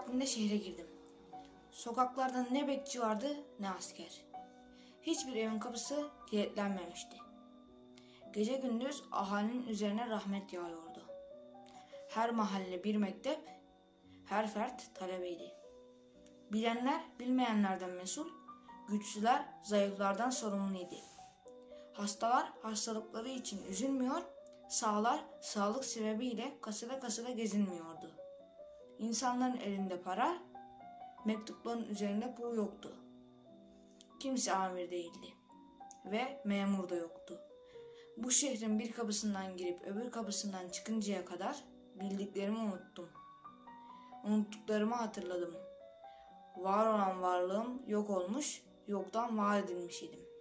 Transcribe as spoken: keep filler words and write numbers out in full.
vaktinde şehre girdim. Sokaklarda ne bekçi vardı ne asker. Hiçbir evin kapısı kilitlenmemişti. Gece gündüz ahalinin üzerine rahmet yağıyordu. Her mahalle bir mektep, her fert talebeydi. Bilenler bilmeyenlerden mesul, güçlüler zayıflardan sorumluydu. Hastalar hastalıkları için üzülmüyor, sağlar sağlık sebebiyle kasada kasada gezinmiyordu. İnsanların elinde para, mektupların üzerinde pul yoktu. Kimse amir değildi ve memur da yoktu. Bu şehrin bir kapısından girip öbür kapısından çıkıncaya kadar bildiklerimi unuttum. Unuttuklarımı hatırladım. Var olan varlığım yok olmuş, yoktan var edilmiş idim.